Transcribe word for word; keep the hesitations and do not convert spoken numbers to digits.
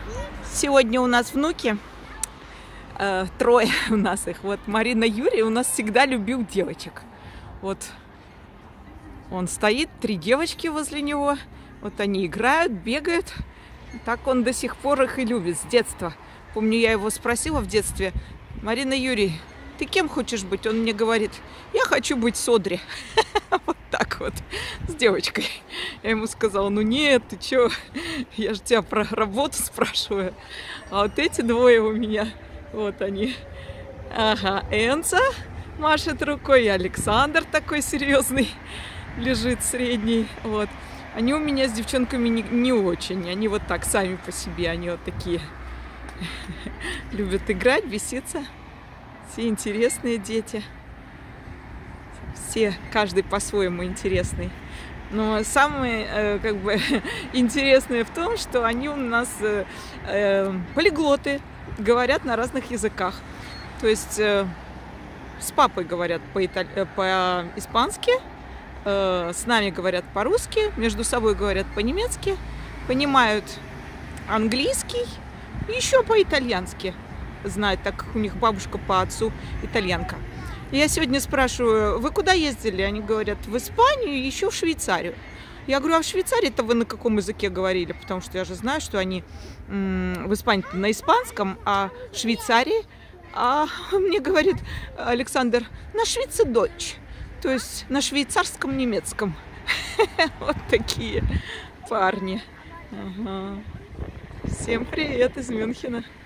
Сегодня у нас внуки, э, трое у нас их. Вот Марина Юрий у нас всегда любил девочек. Вот он стоит, три девочки возле него. Вот они играют, бегают. Так он до сих пор их и любит с детства. Помню, я его спросила в детстве: Марина Юрий, ты кем хочешь быть? Он мне говорит: я хочу быть Содри. Вот так вот, с девочкой. Я ему сказала: ну нет, ты чё? Я же тебя про работу спрашиваю. А вот эти двое у меня, вот они. Ага, Энца машет рукой, и Александр такой серьезный лежит, средний. Вот. Они у меня с девчонками не, не очень. Они вот так сами по себе, они вот такие. Любят играть, беситься. Все интересные дети. Все, каждый по-своему интересный. Но самое э, как бы интересное в том, что они у нас э, э, полиглоты, говорят на разных языках. То есть э, с папой говорят по-испански, э, с нами говорят по-русски, между собой говорят по-немецки, понимают английский и еще по-итальянски знают, так как у них бабушка по отцу итальянка. Я сегодня спрашиваю: вы куда ездили? Они говорят: в Испанию и еще в Швейцарию. Я говорю: а в Швейцарии-то вы на каком языке говорили? Потому что я же знаю, что они в Испании на испанском, а в Швейцарии... А мне говорит Александр: на швейцардойч, то есть на швейцарском немецком. Вот такие парни. Ага. Всем привет из Мюнхена.